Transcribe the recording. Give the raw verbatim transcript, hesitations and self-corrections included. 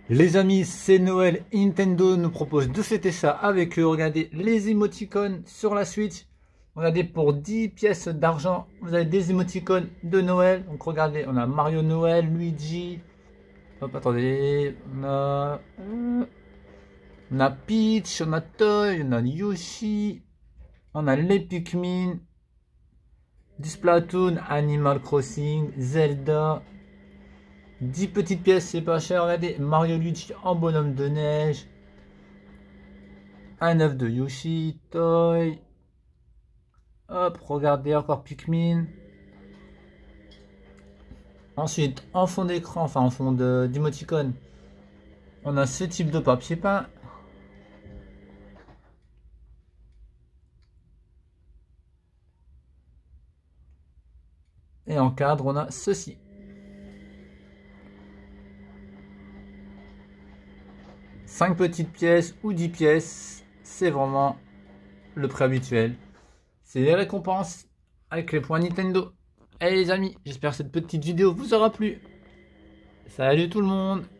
Les amis, c'est Noël. Nintendo nous propose de fêter ça avec eux. Regardez les émoticônes sur la Switch. Regardez, pour dix pièces d'argent, vous avez des émoticônes de Noël. Donc regardez, on a Mario Noël, Luigi. Hop, attendez. On a, euh, on a Peach, on a Toy, on a Yoshi. On a les Pikmin. Du Splatoon, Animal Crossing, Zelda. dix petites pièces, c'est pas cher. Regardez, Mario Luigi en bonhomme de neige. Un œuf de Yoshi, Toy. Hop, regardez, encore Pikmin. Ensuite, en fond d'écran, enfin en fond d'émoticône, on a ce type de papier peint. Et en cadre, on a ceci. cinq petites pièces ou dix pièces, c'est vraiment le prix habituel. C'est les récompenses avec les points Nintendo. Allez les amis, j'espère que cette petite vidéo vous aura plu. Salut tout le monde!